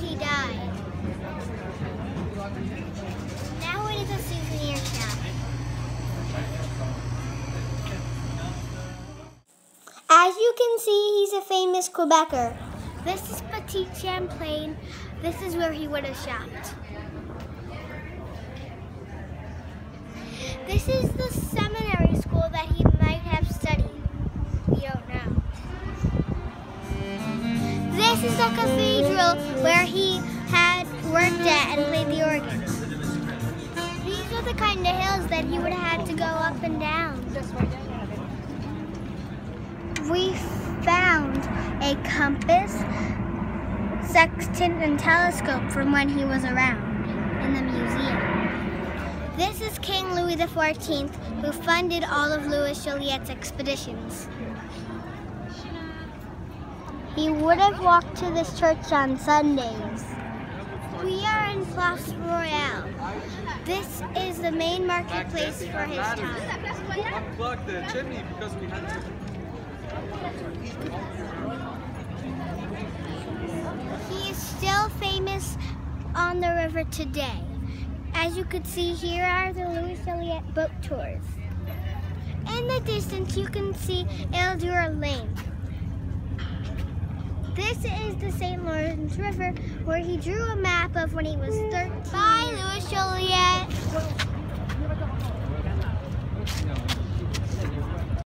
he died. Now it is a souvenir shop. As you can see, he's a famous Quebecer. This is Petit Champlain. This is where he would have shopped. This is the seminary school that he might have studied. We don't know. This is the cathedral where he had worked at and played the organ. These are the kind of hills that he would have had to go up and down. We found a compass, sextant, and telescope from when he was around in the museum. This is King Louis XIV, who funded all of Louis Joliet's expeditions. He would have walked to this church on Sundays. We are in Place Royale. This is the main marketplace for his time. Unplug the chimney because we had to. He is still famous on the river today. As you can see, here are the Louis Joliet boat tours. In the distance, you can see Eldure Lane. This is the St. Lawrence River, where he drew a map of when he was 13. Bye, Louis Joliet.